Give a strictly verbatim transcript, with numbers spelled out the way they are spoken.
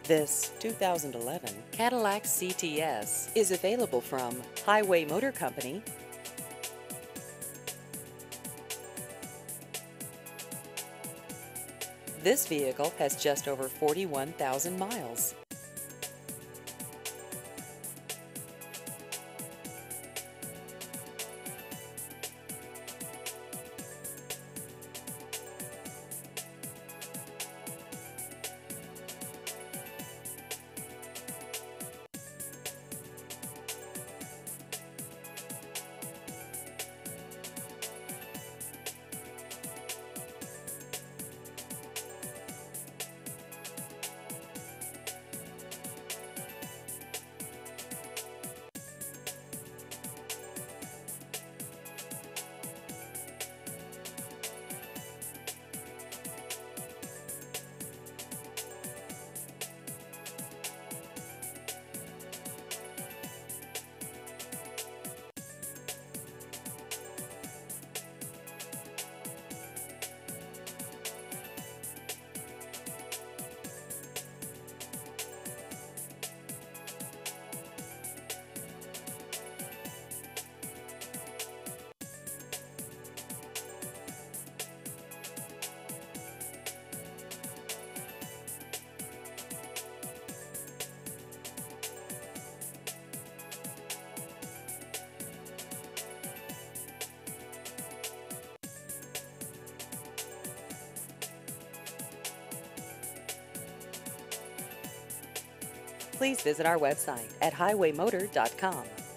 This two thousand eleven Cadillac C T S is available from Highway Motor Company. This vehicle has just over forty-one thousand miles. Please visit our website at highway motor dot com.